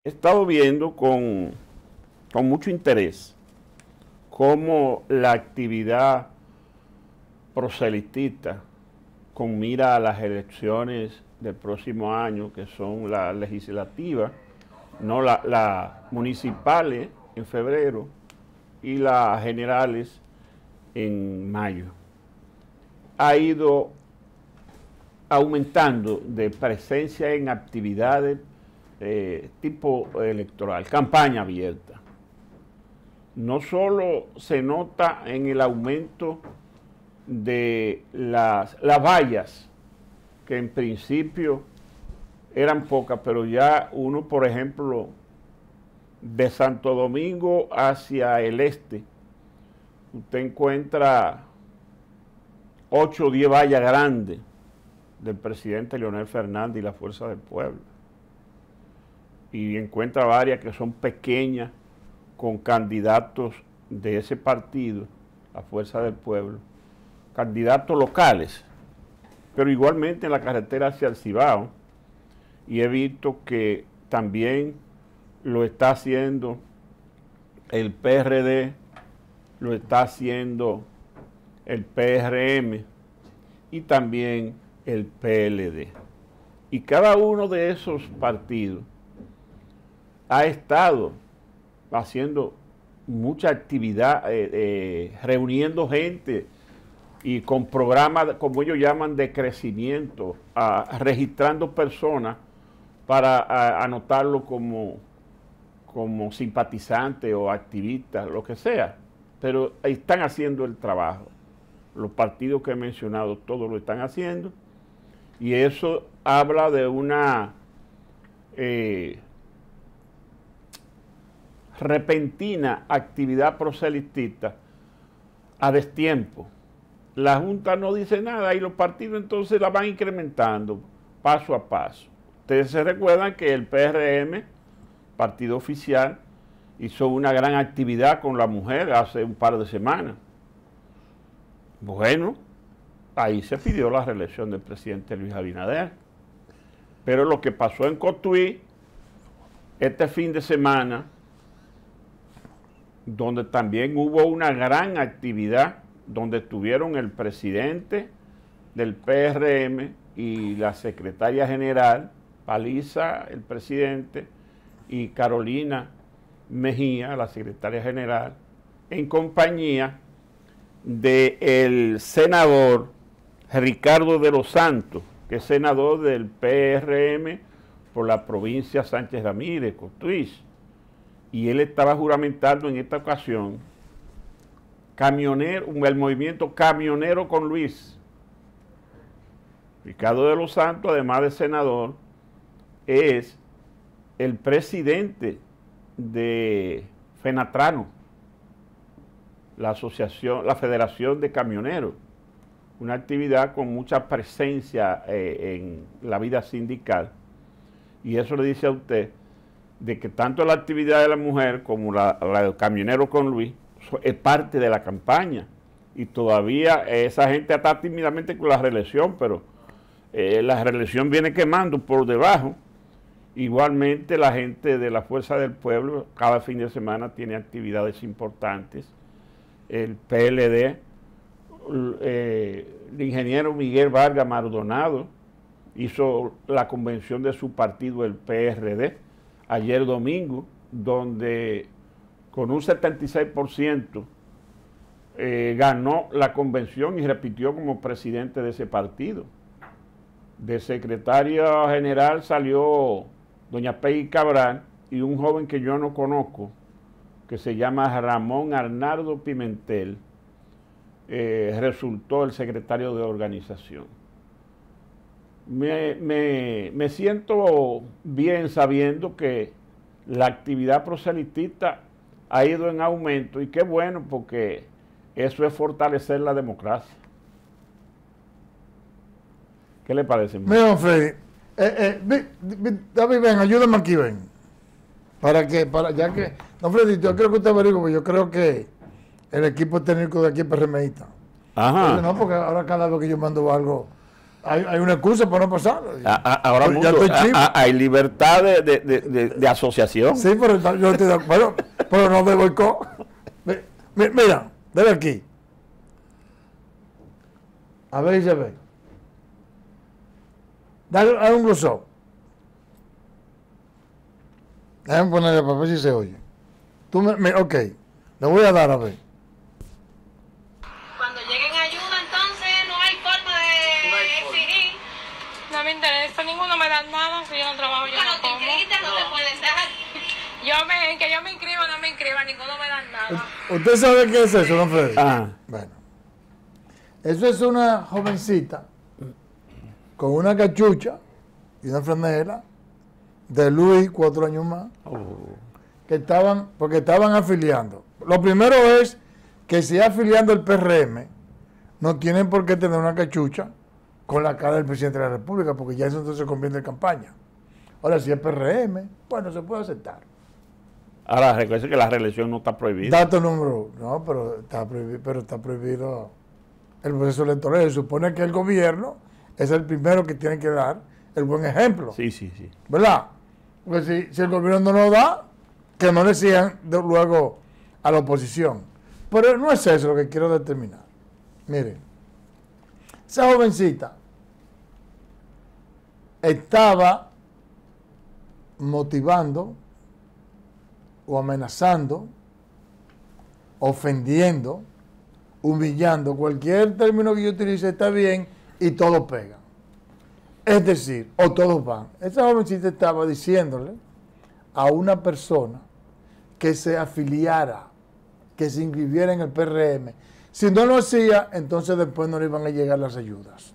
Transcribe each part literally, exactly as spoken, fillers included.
estado viendo con, con mucho interés cómo la actividad proselitista con mira a las elecciones del próximo año, que son las legislativas, no las la municipales en febrero y las generales en mayo, ha ido aumentando de presencia en actividades eh, tipo electoral, campaña abierta. No solo se nota en el aumento de las, las vallas, que en principio eran pocas, pero ya uno, por ejemplo, de Santo Domingo hacia el este, usted encuentra ocho o diez vallas grandes del presidente Leonel Fernández y la Fuerza del Pueblo. Y encuentra varias que son pequeñas, con candidatos de ese partido, la Fuerza del Pueblo, candidatos locales, pero igualmente en la carretera hacia el Cibao, y he visto que también lo está haciendo el P R D, lo está haciendo el P R M y también el P L D. Y cada uno de esos partidos ha estado haciendo mucha actividad, eh, eh, reuniendo gente y con programas, como ellos llaman, de crecimiento, a, registrando personas para a, anotarlo como, como simpatizantes o activistas, lo que sea. Pero están haciendo el trabajo. Los partidos que he mencionado, todos lo están haciendo. Y eso habla de una eh, repentina actividad proselitista a destiempo. La Junta no dice nada y los partidos entonces la van incrementando paso a paso. Ustedes se recuerdan que el P R M, partido oficial, hizo una gran actividad con la mujer hace un par de semanas. Bueno, ahí se pidió la reelección del presidente Luis Abinader. Pero lo que pasó en Cotuí este fin de semana, donde también hubo una gran actividad, donde estuvieron el presidente del P R M y la secretaria general, Paliza, el presidente, y Carolina Mejía, la secretaria general, en compañía del senador Ricardo de los Santos, que es senador del P R M por la provincia Sánchez Ramírez, Cotuí. Y él estaba juramentando en esta ocasión camionero, el movimiento Camionero con Luis. Ricardo de los Santos, además de senador, es el presidente de FENATRANO, la asociación, la Federación de Camioneros, una actividad con mucha presencia eh, en la vida sindical. Y eso le dice a usted de que tanto la actividad de la mujer como la, la del Camionero con Luis es parte de la campaña. Y todavía esa gente está tímidamente con la reelección, pero eh, la reelección viene quemando por debajo. Igualmente la gente de la Fuerza del Pueblo cada fin de semana tiene actividades importantes. El P L D, eh, el ingeniero Miguel Vargas Maldonado hizo la convención de su partido, el P R D, ayer domingo, donde con un setenta y seis por ciento eh, ganó la convención y repitió como presidente de ese partido. De secretaria general salió doña Peggy Cabral y un joven que yo no conozco, que se llama Ramón Arnaldo Pimentel, eh, resultó el secretario de organización. Me, me, me siento bien sabiendo que la actividad proselitista ha ido en aumento y qué bueno, porque eso es fortalecer la democracia. ¿Qué le parece? Mira, Freddy, eh, eh, David, ven, ayúdame aquí, ven. Para que, para, ya que, no, Freddy, yo creo que usted averigüe, porque yo creo que el equipo técnico de aquí es PRMista. Ajá. No, porque ahora cada vez que yo mando algo, hay, hay una excusa para no pasarlo. A, a, ahora Pero mundo, a, a, hay libertad de, de, de, de, de asociación. Sí, pero yo estoy de acuerdo, pero no de boicot. Mira, dale aquí. A ver si se ve. Dale, dale un close-up. Déjame ponerle para ver si se oye. Tú me, me, ok, le voy a dar a ver. Cuando lleguen ayuda, entonces no hay forma de no hay exigir. No me interesa, ninguno me da nada, si yo no trabajo, yo Cuando no te como. inscribes, no te pueden dar. Yo me, que yo me inscriba, no me inscriba, ninguno me da nada. ¿Usted sabe qué es eso, don Freddy? Ah. Bueno, eso es una jovencita con una cachucha y una franela de Luis, cuatro años más, Oh. que estaban, porque estaban afiliando. Lo primero es que si afiliando el P R M, no tienen por qué tener una cachucha con la cara del presidente de la República, porque ya eso entonces se convierte en campaña. Ahora, si es P R M, bueno, se puede aceptar. Ahora, recuerde que la reelección no está prohibida. Dato número uno, no, pero está prohibido, pero está prohibido el proceso electoral. Se supone que el gobierno es el primero que tiene que dar el buen ejemplo. Sí, sí, sí. ¿Verdad? Porque si, si el gobierno no lo da, que no le sigan de, luego a la oposición. Pero no es eso lo que quiero determinar. Miren, esa jovencita estaba motivando o amenazando, ofendiendo, humillando, cualquier término que yo utilice está bien y todo pega. Es decir, o todos van. Esa jovencita estaba diciéndole a una persona que se afiliara, que se inscribiera en el P R M. Si no lo hacía, entonces después no le iban a llegar las ayudas.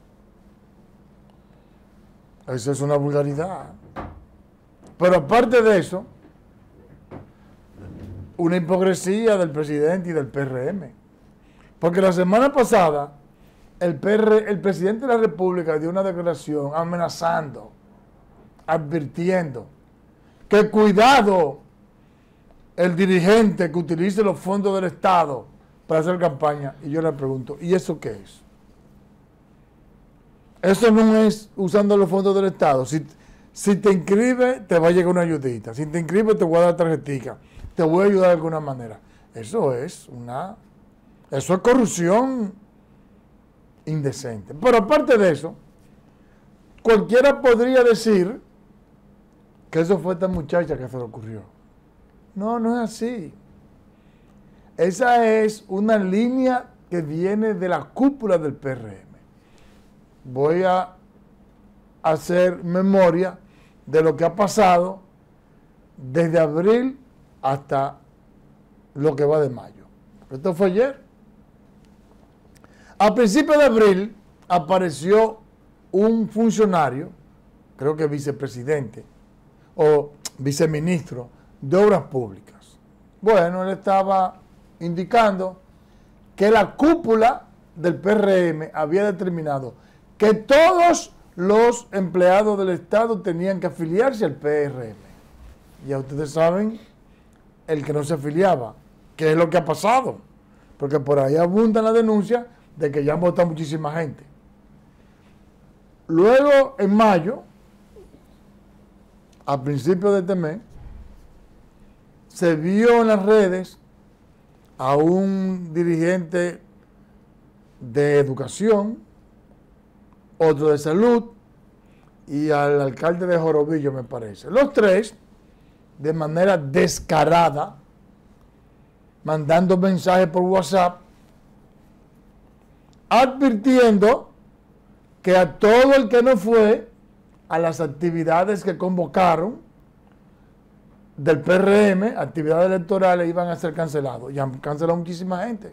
Eso es una vulgaridad. Pero aparte de eso, una hipocresía del presidente y del P R M. Porque la semana pasada, el, P R, el presidente de la República dio una declaración amenazando, advirtiendo que cuidado el dirigente que utilice los fondos del Estado para hacer campaña. Y yo le pregunto, ¿y eso qué es? Eso no es usando los fondos del Estado. Si, si te inscribes, te va a llegar una ayudita. Si te inscribes, te voy a dar tarjetita. Te voy a ayudar de alguna manera. Eso es una... Eso es corrupción indecente. Pero aparte de eso, cualquiera podría decir que eso fue esta muchacha que se le ocurrió. No, no es así. Esa es una línea que viene de la cúpula del P R M. Voy a hacer memoria de lo que ha pasado desde abril hasta lo que va de mayo. Esto fue ayer. A principios de abril apareció un funcionario, creo que vicepresidente o viceministro de Obras Públicas. Bueno, él estaba indicando que la cúpula del P R M había determinado que todos los empleados del Estado tenían que afiliarse al P R M. Ya ustedes saben el que no se afiliaba, que es lo que ha pasado, porque por ahí abundan las denuncias de que ya han votado muchísima gente. Luego, en mayo, a principios de este mes, se vio en las redes a un dirigente de educación, otro de salud y al alcalde de Jorobillo, me parece. Los tres, de manera descarada, mandando mensajes por WhatsApp, advirtiendo que a todo el que no fue a las actividades que convocaron del P R M, actividades electorales, iban a ser cancelados. Y han cancelado muchísima gente.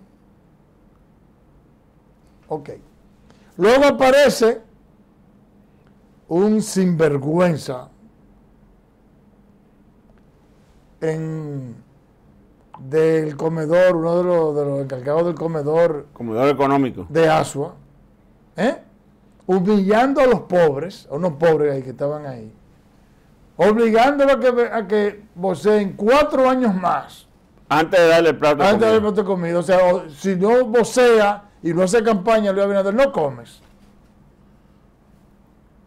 Ok. Luego aparece un sinvergüenza en, del comedor, uno de los, de los encargados del comedor, Comedor económico. de Asua, ¿eh? humillando a los pobres, a unos pobres ahí que estaban ahí, obligándolos a que, a que voceen cuatro años más Antes de darle el plato de antes de comida. darle plato de comida. O sea, o, si no vocea y no hace campaña, Luis Abinader, no comes.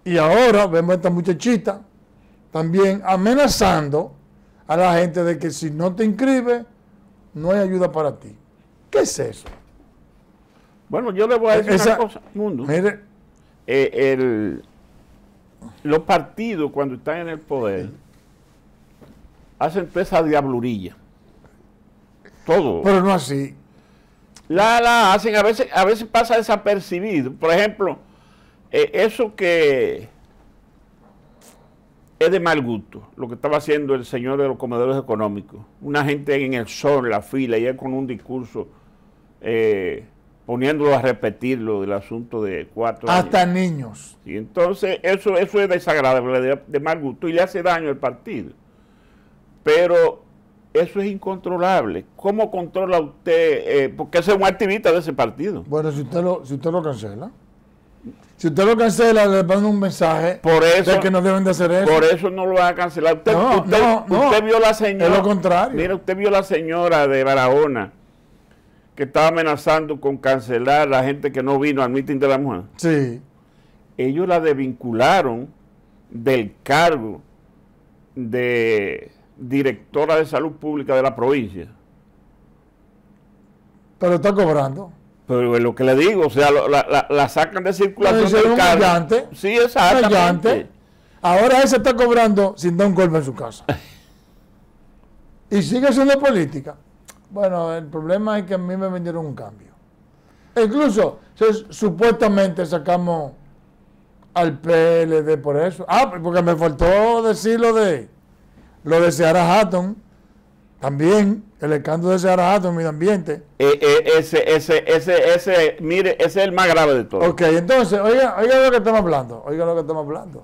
Y ahora vemos a esta muchachita también amenazando a la gente de que si no te inscribes, no hay ayuda para ti. ¿Qué es eso? Bueno, yo le voy a decir Esa- una cosa, Mundo. Mire, Eh, el- los partidos, cuando están en el poder, hacen toda esa diablurilla. Todo. pero no así. La, la hacen, a veces, a veces pasa desapercibido. Por ejemplo, eh, eso que es de mal gusto, lo que estaba haciendo el señor de los comedores económicos. Una gente en el sol, en la fila, y él con un discurso eh, poniéndolo a repetirlo del asunto de cuatro Hasta años. niños. Y entonces eso, eso es desagradable, de, de mal gusto, y le hace daño al partido. Pero eso es incontrolable. ¿Cómo controla usted? Eh, porque ese es un activista de ese partido. Bueno, si usted lo, si usted lo cancela. Si usted lo cancela, le manda un mensaje Por eso, de que no deben de hacer eso. por eso no lo van a cancelar. Usted, No, usted, no, no. usted vio la señora. Es lo contrario. Mira, usted vio la señora de Barahona que estaba amenazando con cancelar a la gente que no vino al meeting de la mujer. Sí. Ellos la desvincularon del cargo de directora de salud pública de la provincia. Pero está cobrando. Pero es lo que le digo, o sea, lo- la, la- la sacan de circulación Pero ese del es un cargo. humillante. Sí, exactamente. Humillante. Ahora ese está cobrando sin dar un golpe en su casa. Y sigue siendo política. Bueno, el problema es que a mí me vendieron un cambio. E incluso, se- supuestamente sacamos al P L D por eso. Ah, porque me faltó decir lo de lo de Seara Hatton. También, el escándalo de Seara Hatton en medio ambiente. Eh, eh, ese, ese, ese, ese, mire, ese es el más grave de todos. Ok, entonces, oiga, oiga lo que estamos hablando. Oiga lo que estamos hablando.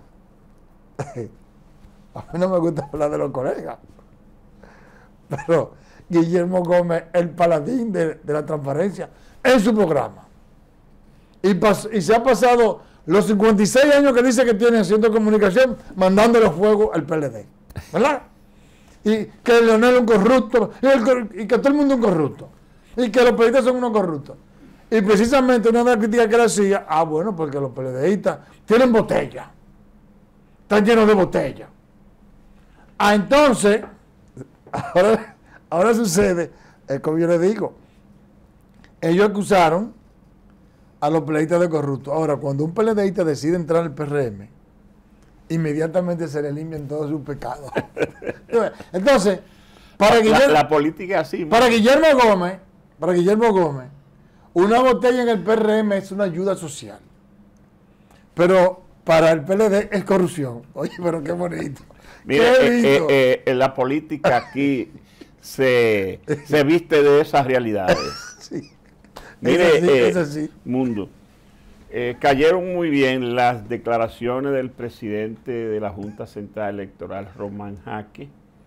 A mí no me gusta hablar de los colegas. Pero Guillermo Gómez, el paladín de, de la transparencia, en su programa. Y, pas- y se ha pasado los cincuenta y seis años que dice que tiene haciendo comunicación, mandándole fuego al P L D. ¿Verdad? Y que Leonel es un corrupto, y, el cor- y que todo el mundo es un corrupto. Y que los periodistas son unos corruptos. Y precisamente una de las críticas que le hacía, ah, bueno, porque los PLDistas tienen botella. Están llenos de botella. Ah, entonces, ahora, ahora sucede, es como yo le digo, ellos acusaron a los PLDistas de corruptos. Ahora, cuando un PLDista decide entrar al P R M, inmediatamente se le limpian todos sus pecados. Entonces, para La, Guillermo, la política es así. para Guillermo Gómez, para Guillermo Gómez, una botella en el P R M es una ayuda social. Pero para el P L D es corrupción. Oye, pero qué bonito. Mire, Qué eh, lindo. eh, eh, la política aquí se, se viste de esas realidades. Sí. Mire, Es así, eh, es así. Mundo, eh, cayeron muy bien las declaraciones del presidente de la Junta Central Electoral, Román Jaque,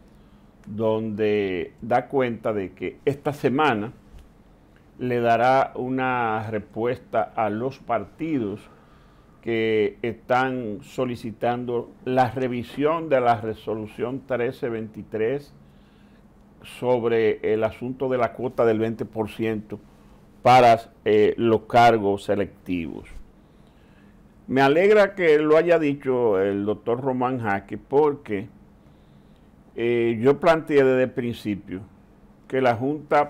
donde da cuenta de que esta semana le dará una respuesta a los partidos que están solicitando la revisión de la resolución trece veintitrés sobre el asunto de la cuota del veinte por ciento para eh, los cargos selectivos. Me alegra que lo haya dicho el doctor Román Jaque, porque eh, yo planteé desde el principio que la Junta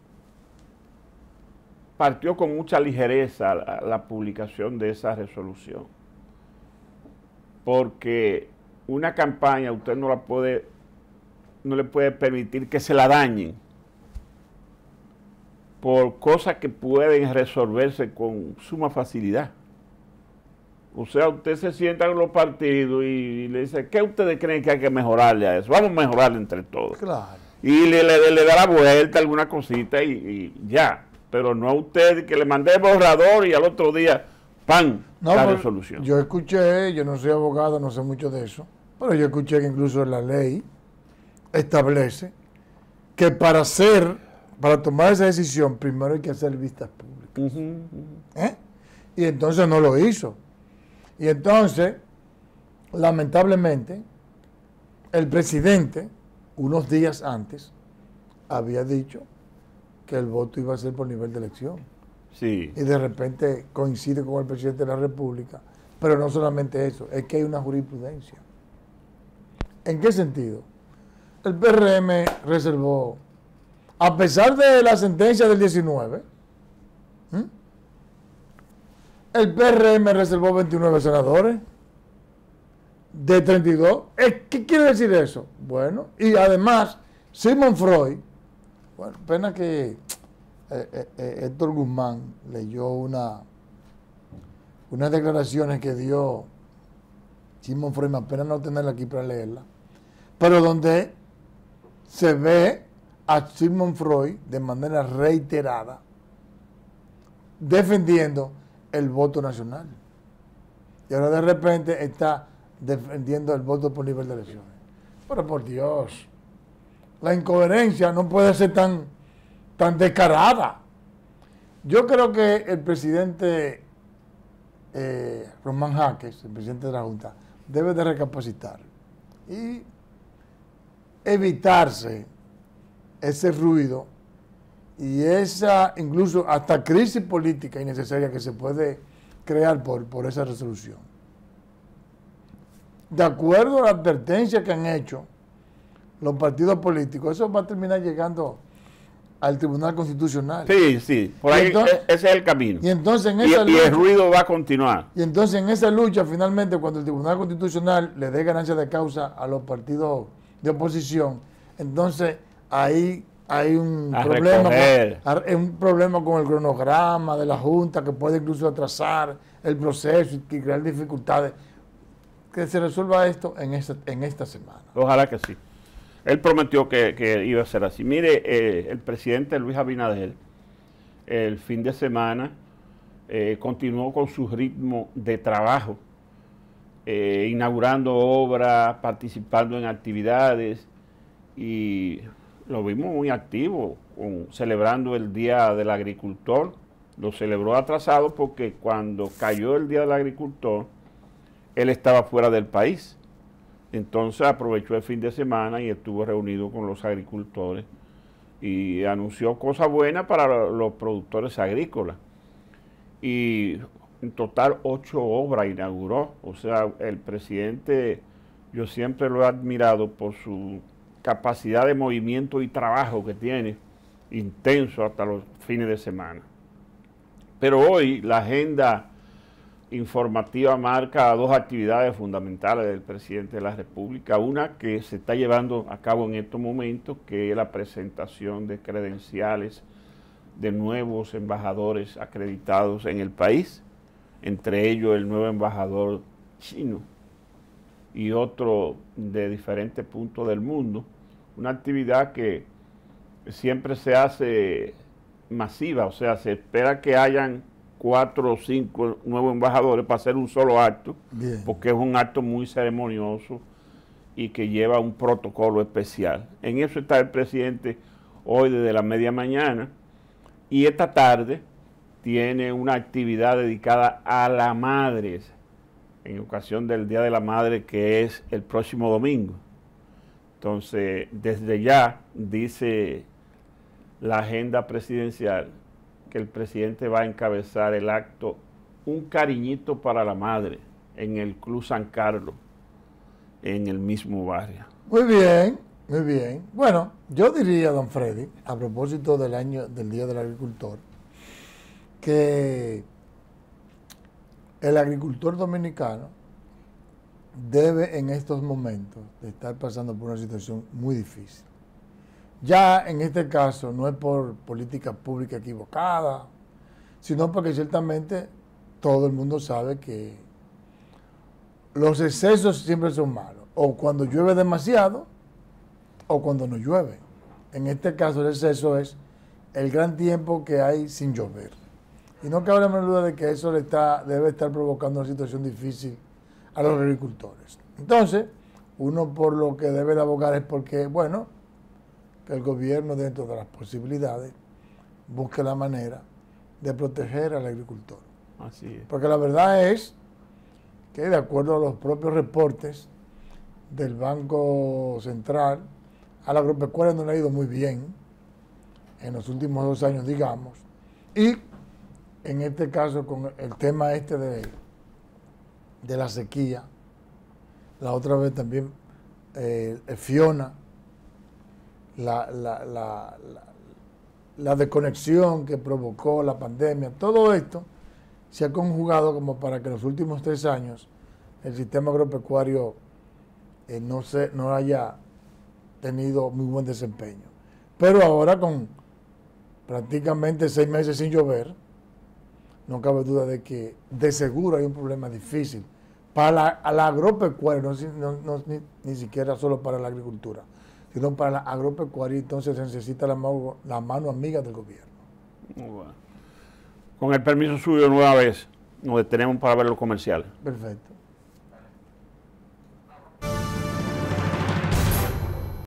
partió con mucha ligereza la, la publicación de esa resolución, porque una campaña usted no la puede, no le puede permitir que se la dañen por cosas que pueden resolverse con suma facilidad. O sea, usted se sienta con los partidos y, y le dice, ¿qué ustedes creen que hay que mejorarle a eso? Vamos a mejorarle entre todos. Claro. Y le, le, le da la vuelta alguna cosita y, y ya. Pero no a usted que le mandé el borrador y al otro día, ¡pam!, No, la pero resolución. yo escuché, yo no soy abogado, no sé mucho de eso, pero yo escuché que incluso la ley establece que para hacer, para tomar esa decisión, primero hay que hacer vistas públicas. Ujú, ujú. ¿Eh? Y entonces no lo hizo. Y entonces, lamentablemente, el presidente, unos días antes, había dicho que el voto iba a ser por nivel de elección. Sí. Y de repente coincide con el presidente de la República Pero no solamente eso, es que hay una jurisprudencia. ¿En qué sentido? El P R M reservó, a pesar de la sentencia del diecinueve, ¿m? el P R M reservó veintinueve senadores de treinta y dos. ¿Qué quiere decir eso? Bueno, y además, Sigmund Freud, bueno, pena que eh, eh, Héctor Guzmán leyó una, unas declaraciones que dio Sigmund Freud, me pena no tenerla aquí para leerla, pero donde se ve a Sigmund Freud de manera reiterada defendiendo el voto nacional. Y ahora de repente está defendiendo el voto por nivel de elecciones. Pero por Dios, la incoherencia no puede ser tan, tan descarada. Yo creo que el presidente eh, Román Jaques, el presidente de la Junta, debe de recapacitar y evitarse ese ruido y esa incluso hasta crisis política innecesaria que se puede crear por, por esa resolución. De acuerdo a la advertencia que han hecho los partidos políticos, eso va a terminar llegando al Tribunal Constitucional. Sí, sí, por ahí entonces, ese es el camino. Y entonces en y, esa y lucha, el ruido va a continuar. Y entonces en esa lucha, finalmente, cuando el Tribunal Constitucional le dé ganancia de causa a los partidos de oposición, entonces ahí hay un a problema con, un problema con el cronograma de la Junta que puede incluso atrasar el proceso y crear dificultades. Que se resuelva esto en esta, en esta semana. Ojalá que sí. Él prometió que, que iba a ser así. Mire, eh, el presidente Luis Abinader, el fin de semana, eh, continuó con su ritmo de trabajo, eh, inaugurando obras, participando en actividades, y lo vimos muy activo, con, celebrando el Día del Agricultor. Lo celebró atrasado porque cuando cayó el Día del Agricultor, él estaba fuera del país. Entonces aprovechó el fin de semana y estuvo reunido con los agricultores y anunció cosas buenas para los productores agrícolas. Y en total ocho obras inauguró. O sea, el presidente, yo siempre lo he admirado por su capacidad de movimiento y trabajo que tiene, intenso hasta los fines de semana. Pero hoy la agenda informativa marca dos actividades fundamentales del presidente de la República. Una que se está llevando a cabo en estos momentos, que es la presentación de credenciales de nuevos embajadores acreditados en el país, entre ellos el nuevo embajador chino y otro de diferentes puntos del mundo. Una actividad que siempre se hace masiva, o sea, se espera que hayan cuatro o cinco nuevos embajadores para hacer un solo acto. Bien. Porque es un acto muy ceremonioso y que lleva un protocolo especial. En eso está el presidente hoy desde la media mañana, y esta tarde tiene una actividad dedicada a la madre, en ocasión del Día de la Madre, que es el próximo domingo. Entonces, desde ya, dice la agenda presidencial, que el presidente va a encabezar el acto Un Cariñito para la Madre en el Club San Carlos, en el mismo barrio. Muy bien, muy bien. Bueno, yo diría, don Freddy, a propósito del año del Día del Agricultor, que el agricultor dominicano debe en estos momentos de estar pasando por una situación muy difícil. Ya en este caso no es por política pública equivocada, sino porque ciertamente todo el mundo sabe que los excesos siempre son malos, o cuando llueve demasiado o cuando no llueve. En este caso el exceso es el gran tiempo que hay sin llover. Y no cabe la menor duda de que eso le está, debe estar provocando una situación difícil a los agricultores. Entonces, uno por lo que debe de abogar es porque, bueno, que el gobierno, dentro de las posibilidades, busque la manera de proteger al agricultor. Así es. Porque la verdad es que, de acuerdo a los propios reportes del Banco Central, a la agropecuaria no le ha ido muy bien en los últimos dos años, digamos, y en este caso con el tema este de, de la sequía, la otra vez también eh, Fiona, la, la, la, la, la desconexión que provocó la pandemia, todo esto se ha conjugado como para que en los últimos tres años el sistema agropecuario eh, no, se, no haya tenido muy buen desempeño. Pero ahora con prácticamente seis meses sin llover, no cabe duda de que de seguro hay un problema difícil para la, la agropecuaria, no, no, no, ni, ni siquiera solo para la agricultura, sino para la agropecuaria. Entonces se necesita la mano, la mano amiga del gobierno. Muy bueno. Con el permiso suyo, nueva vez, nos detenemos para ver los comerciales. Perfecto.